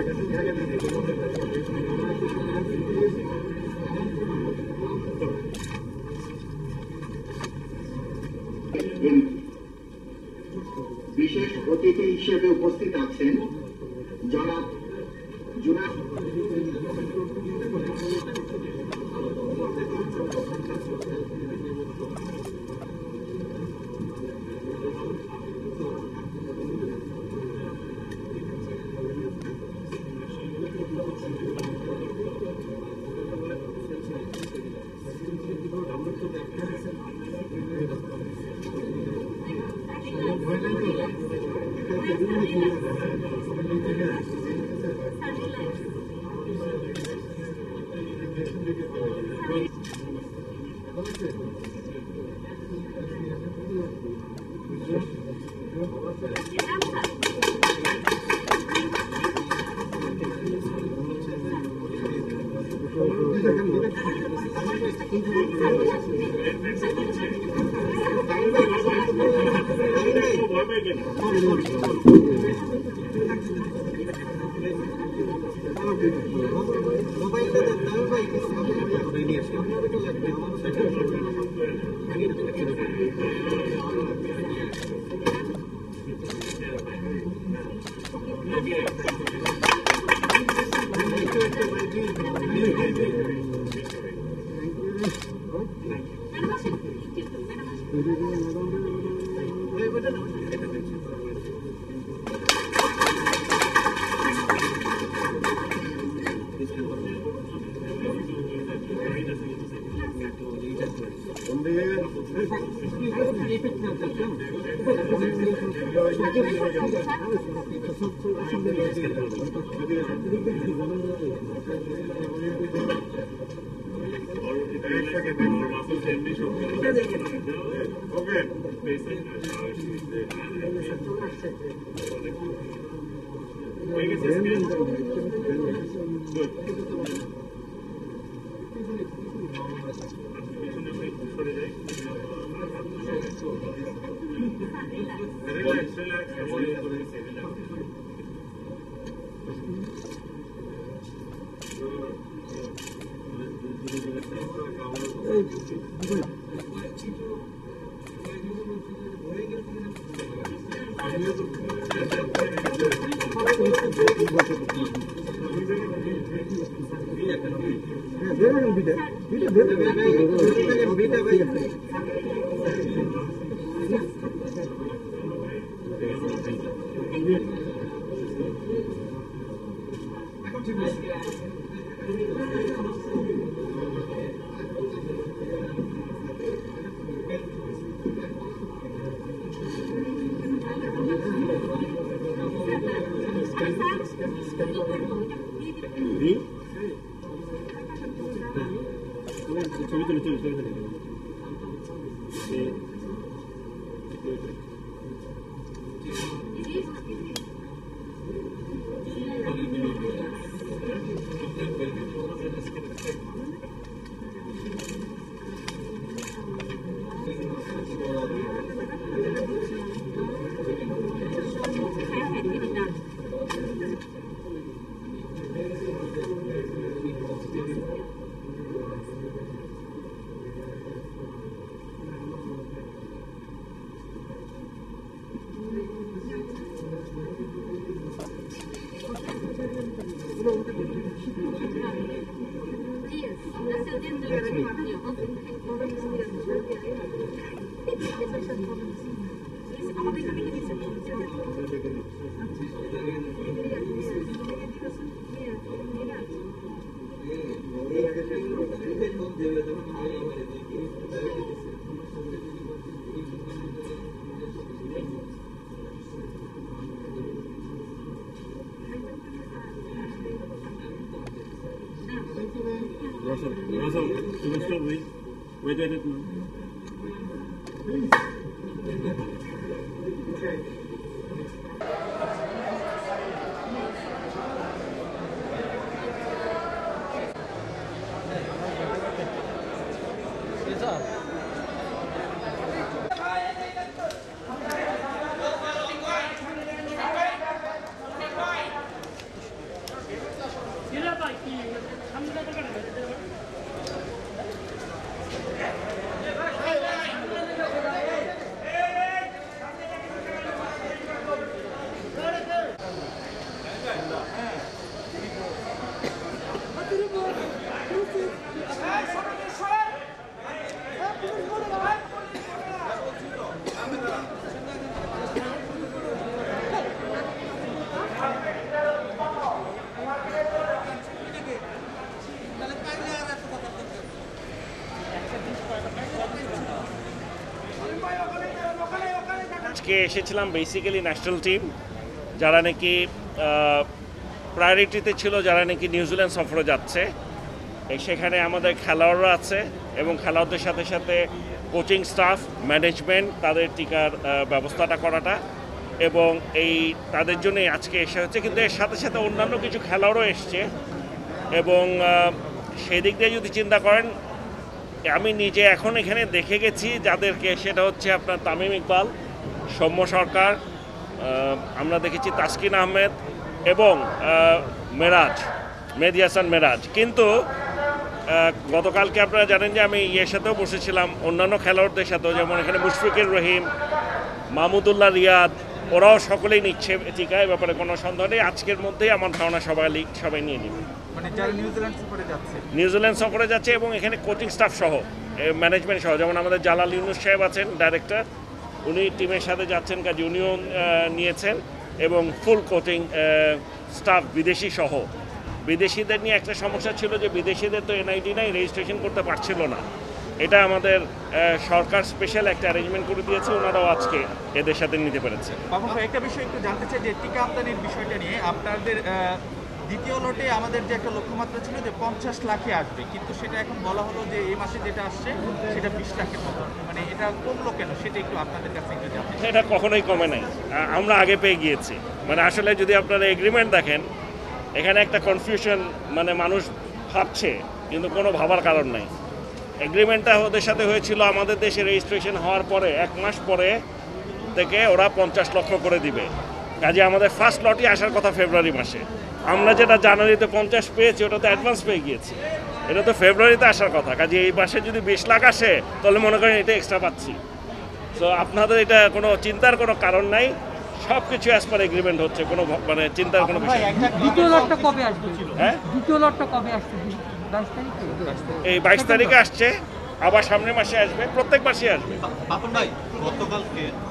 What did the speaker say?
বিশেষ অতিথি হিসেবে উপস্থিত আছেন জনাব জুনাব আজকে এসেছিলাম বেসিক্যালি ন্যাশনাল টিম, যারা নাকি প্রায়োরিটিতে ছিল, যারা নাকি নিউজিল্যান্ড সফরে যাচ্ছে। সেখানে আমাদের খেলোয়াড়রা আছে এবং খেলোয়াড়দের সাথে সাথে কোচিং স্টাফ, ম্যানেজমেন্ট, তাদের টিকার ব্যবস্থাটা করাটা, এবং এই তাদের জন্যই আজকে এসে হচ্ছে। কিন্তু এর সাথে সাথে অন্যান্য কিছু খেলোয়াড়ও এসছে, এবং সেই দিক দিয়ে যদি চিন্তা করেন, আমি নিজে এখন এখানে দেখে গেছি যাদেরকে, সেটা হচ্ছে আপনার তামিম ইকবাল, সৌম্য সরকার, আমরা দেখেছি তাসকিন আহমেদ এবং মেহেদী হাসান মেরাজ। কিন্তু গতকালকে আপনারা জানেন যে আমি ইয়ের সাথেও বসেছিলাম, অন্যান্য খেলোয়াড়দের সাথেও, যেমন এখানে মুশফিকুর রহিম, মাহমুদুল্লাহ রিয়াদ, ওরাও সকলেই নিচ্ছে টিকা। এ ব্যাপারে কোনো সন্দেহ নেই। আজকের মধ্যেই আমার ধারণা সবাই নিয়ে নেবে। মানে যারা নিউজিল্যান্ড সফরে যাচ্ছে এবং এখানে কোচিং স্টাফ সহ, ম্যানেজমেন্ট সহ, যেমন আমাদের জালাল ইউনুস সাহেব আছেন ডাইরেক্টর, উনি টিমের সাথে যাচ্ছেন, কাজে উনিও নিয়েছেন, এবং ফুল কোচিং স্টাফ বিদেশি সহ। বিদেশিদের নিয়ে একটা সমস্যা ছিল যে বিদেশিদের তো এনআইডি নাই, রেজিস্ট্রেশন করতে পারছিল না। এটা আমাদের সরকার স্পেশাল একটা অ্যারেঞ্জমেন্ট করে দিয়েছে, ওনারাও আজকে এদের সাথে নিতে পেরেছে। একটা বিষয় একটু জানতে চাই যে টিকা আমদানির বিষয়টা নিয়ে আপনাদের দ্বিতীয় লটে আমাদের যে একটা লক্ষ্যমাত্রা ছিল যে 50 লাখে আসবে, কিন্তু সেটা এখন বলা হলো যে এই মাসে যেটা আসছে সেটা 20 লাখের মতো। মানে এটা কমলো কেন, সেটা একটু আপনাদের কাছে একটু জানতে চাই। এটা কখনোই কমে নাই, আমরা আগে পেয়ে গিয়েছি। মানে আসলে যদি আপনারা এগ্রিমেন্ট দেখেন, এখানে একটা কনফিউশন, মানে মানুষ ভাবছে কিন্তু কোনো ভাবার কারণ নাই। এগ্রিমেন্টটা ওদের সাথে হয়েছিল আমাদের দেশে রেজিস্ট্রেশন হওয়ার পরে 1 মাস পরে থেকে ওরা 50 লক্ষ করে দিবে। কাজে আমাদের ফার্স্ট লটই আসার কথা ফেব্রুয়ারি মাসে। আমরা যেটা জানুয়ারিতে 50 পেয়েছি, ওটা তো অ্যাডভান্স পেয়ে গিয়েছি। এটা তো ফেব্রুয়ারিতে আসার কথা। কাজে এই মাসে যদি 20 লাখ আসে, তাহলে মনে করেন এটা এক্সট্রা পাচ্ছি। সো আপনাদের এটা কোনো চিন্তার কোনো কারণ নাই, সব কিছু অ্যাজ পার এগ্রিমেন্ট হচ্ছে, কোনো মানে চিন্তার কোনো বিষয় নেই। দ্বিতীয় লটটা কবে আসবে? হ্যাঁ, দ্বিতীয় লটটা কবে আসবে? 22 তারিখে? এই 22 তারিখে আসছে, আবার সামনের মাসে আসবে, প্রত্যেক মাসে আসবে। বাপন ভাই, গতকালকে